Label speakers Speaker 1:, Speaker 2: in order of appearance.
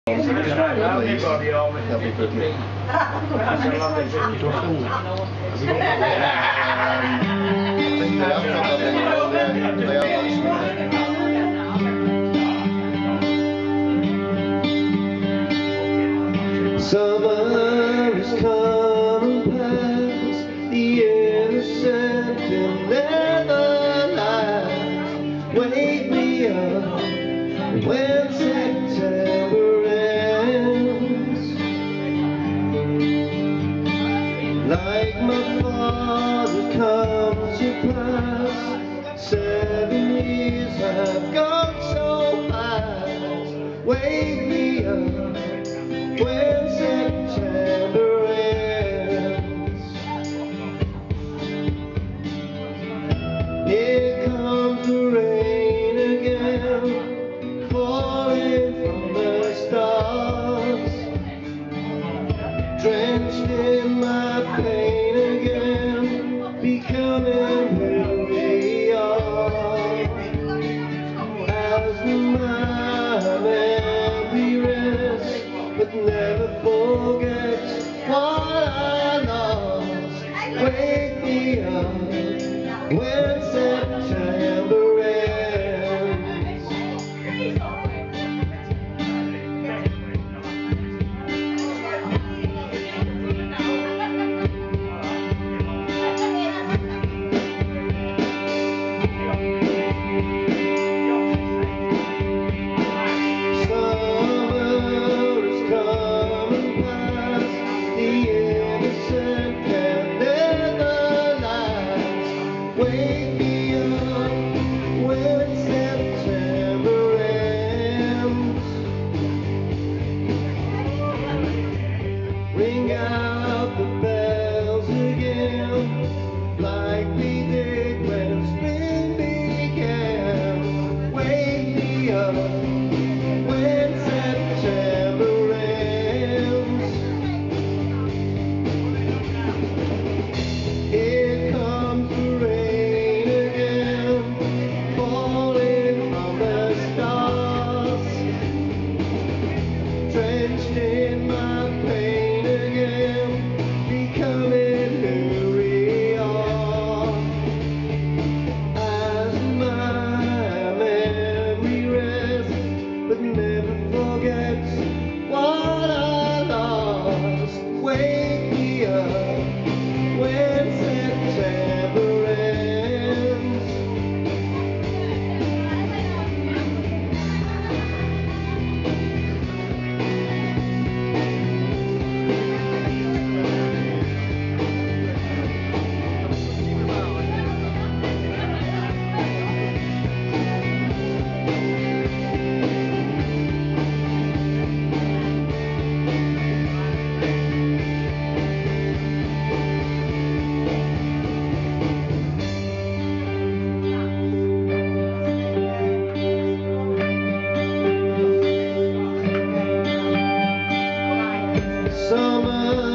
Speaker 1: Summer is coming past, the innocent and never lies. Wake me up when September ends. Like my father come to pass, 7 years have gone so fast. Wake me up when September ends. Here comes the rain again, falling from the stars, drenched in my pain again, becoming who we are. As my memory rests, but never forget what I lost. Wake me up when September ends. Wake me up when September ends. Ring out the bells again, like we did when spring began. Wake me up when September ends. Here comes the rain again, falling from the stars, drenched in my pain again, becoming who we are. As my memory rests, but never forgets what I lost. Wake me up when September ends. Summer